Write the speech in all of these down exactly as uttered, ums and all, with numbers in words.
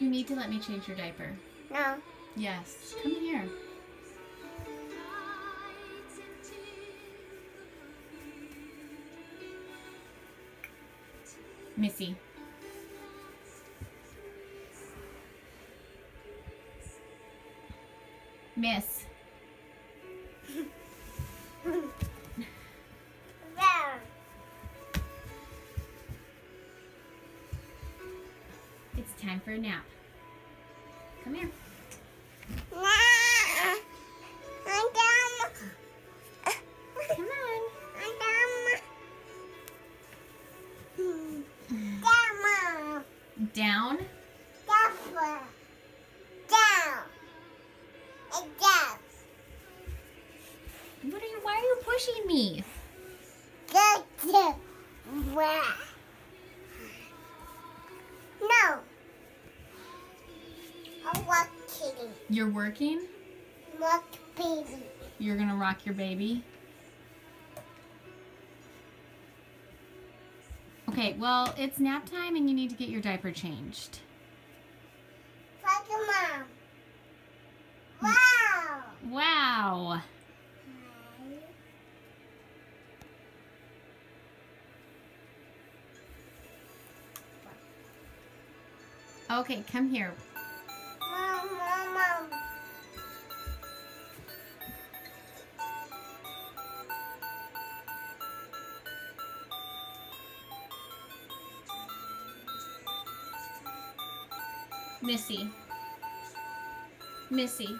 you need to let me change your diaper? No. Yes. Come here. Missy. Miss. It's time for a nap. Come here. I'm dumb. Come on. I'm dumb. Dumb. Down. Dumb. Down. And down. What are you, why are you pushing me? Go to. No. I'm walking. You're working? Walk, baby. You're gonna rock your baby? Okay, well, it's nap time and you need to get your diaper changed. Fuck your mom. Wow. Wow. Okay, come here. Mom, mom, mom. Missy. Missy.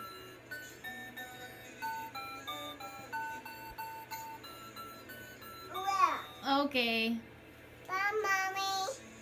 Wow. Okay. Bye, mommy.